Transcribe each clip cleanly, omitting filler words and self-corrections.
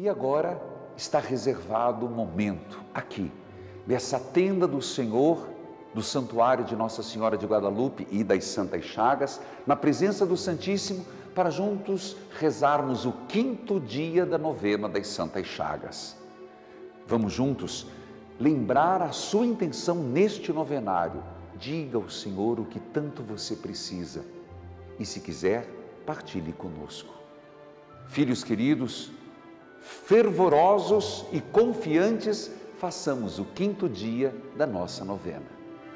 E agora está reservado um momento aqui, nessa tenda do Senhor, do Santuário de Nossa Senhora de Guadalupe e das Santas Chagas, na presença do Santíssimo, para juntos rezarmos o 5º dia da novena das Santas Chagas. Vamos juntos lembrar a sua intenção neste novenário. Diga ao Senhor o que tanto você precisa e, se quiser, partilhe conosco. Filhos queridos, fervorosos e confiantes, façamos o 5º dia da nossa novena.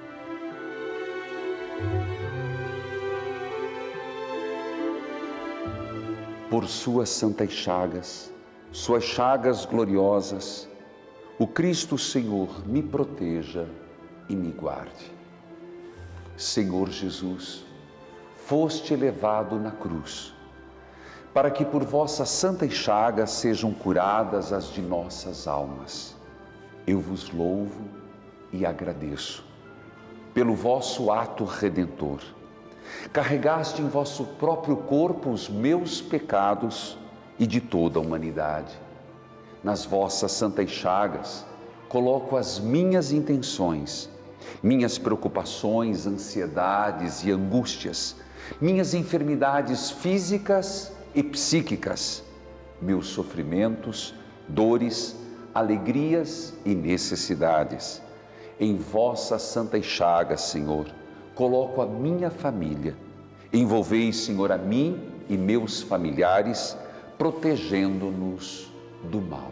Por suas santas chagas gloriosas, o Cristo Senhor me proteja e me guarde. Senhor Jesus, foste elevado na cruz, para que por vossas santas chagas sejam curadas as de nossas almas. Eu vos louvo e agradeço pelo vosso ato redentor. Carregaste em vosso próprio corpo os meus pecados e de toda a humanidade. Nas vossas santas chagas coloco as minhas intenções, minhas preocupações, ansiedades e angústias, minhas enfermidades físicas e psíquicas, meus sofrimentos, dores, alegrias e necessidades. Em vossas santas chagas, Senhor, coloco a minha família. Envolvei, Senhor, a mim e meus familiares, protegendo-nos do mal.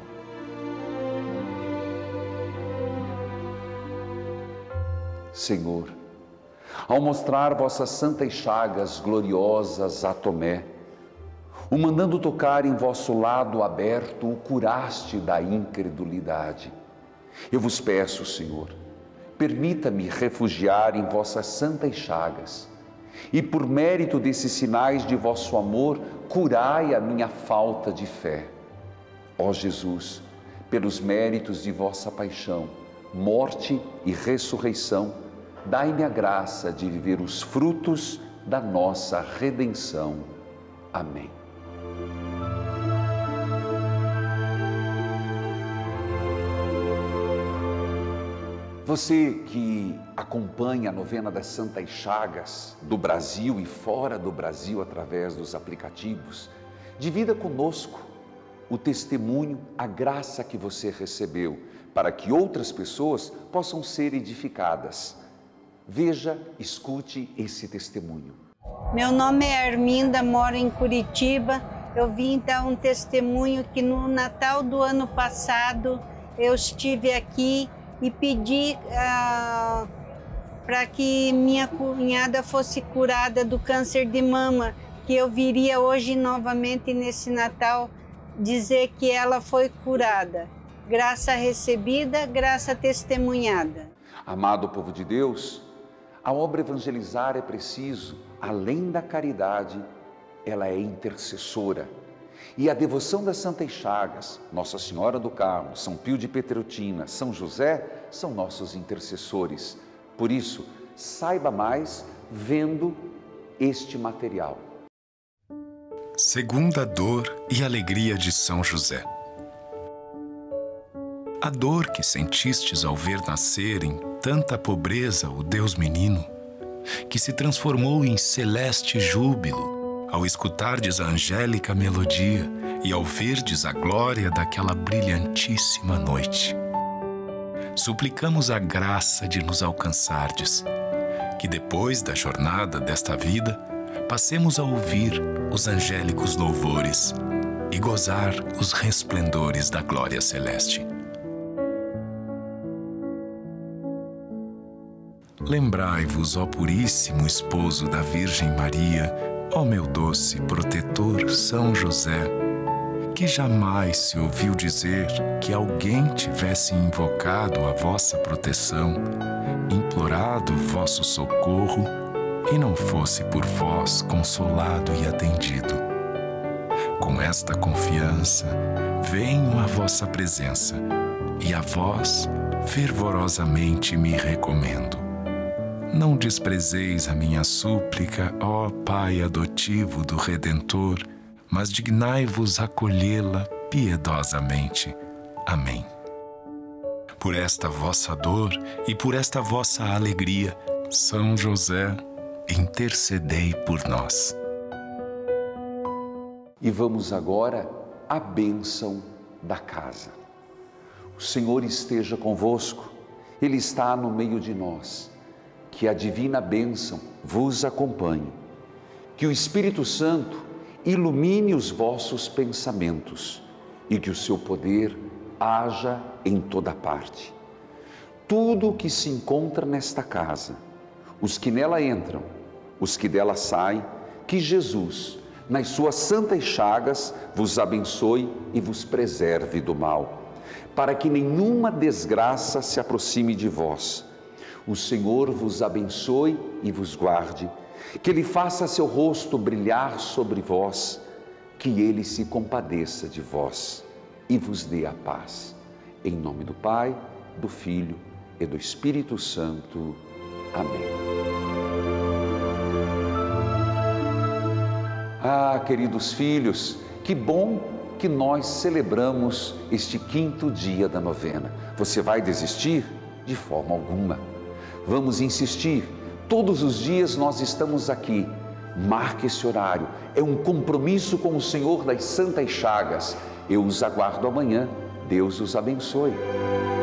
Senhor, ao mostrar vossas santas chagas gloriosas a Tomé, o mandando tocar em vosso lado aberto, o curaste da incredulidade. Eu vos peço, Senhor, permita-me refugiar em vossas santas chagas e, por mérito desses sinais de vosso amor, curai a minha falta de fé. Ó Jesus, pelos méritos de vossa paixão, morte e ressurreição, dai-me a graça de viver os frutos da nossa redenção. Amém. Você que acompanha a novena das Santas Chagas do Brasil e fora do Brasil através dos aplicativos, divida conosco o testemunho, a graça que você recebeu, para que outras pessoas possam ser edificadas. Veja, escute esse testemunho. Meu nome é Arminda, moro em Curitiba. Eu vim dar um testemunho que no Natal do ano passado eu estive aqui e pedi para que minha cunhada fosse curada do câncer de mama, que eu viria hoje novamente nesse Natal dizer que ela foi curada. Graça recebida, graça testemunhada. Amado povo de Deus, a obra evangelizar é preciso, além da caridade, ela é intercessora. E a devoção das Santas Chagas, Nossa Senhora do Carmo, São Pio de Pietrelcina, São José, são nossos intercessores. Por isso, saiba mais vendo este material. Segunda dor e alegria de São José. A dor que sentistes ao ver nascer em tanta pobreza o Deus menino, que se transformou em celeste júbilo ao escutardes a angélica melodia e ao verdes a glória daquela brilhantíssima noite. Suplicamos a graça de nos alcançardes, que depois da jornada desta vida, passemos a ouvir os angélicos louvores e gozar os resplendores da glória celeste. Lembrai-vos, ó puríssimo esposo da Virgem Maria, ó meu doce protetor São José, que jamais se ouviu dizer que alguém tivesse invocado a vossa proteção, implorado vosso socorro e não fosse por vós consolado e atendido. Com esta confiança, venho à vossa presença e a vós fervorosamente me recomendo. Não desprezeis a minha súplica, ó Pai adotivo do Redentor, mas dignai-vos acolhê-la piedosamente. Amém. Por esta vossa dor e por esta vossa alegria, São José, intercedei por nós. E vamos agora à bênção da casa. O Senhor esteja convosco, Ele está no meio de nós. Que a divina bênção vos acompanhe. Que o Espírito Santo ilumine os vossos pensamentos e que o seu poder haja em toda parte. Tudo o que se encontra nesta casa, os que nela entram, os que dela saem, que Jesus, nas suas santas chagas, vos abençoe e vos preserve do mal, para que nenhuma desgraça se aproxime de vós. O Senhor vos abençoe e vos guarde, que Ele faça seu rosto brilhar sobre vós, que Ele se compadeça de vós e vos dê a paz. Em nome do Pai, do Filho e do Espírito Santo. Amém. Ah, queridos filhos, que bom que nós celebramos este 5º dia da novena. Você vai desistir? De forma alguma. Vamos insistir. Todos os dias nós estamos aqui. Marque esse horário. É um compromisso com o Senhor das Santas Chagas. Eu os aguardo amanhã. Deus os abençoe.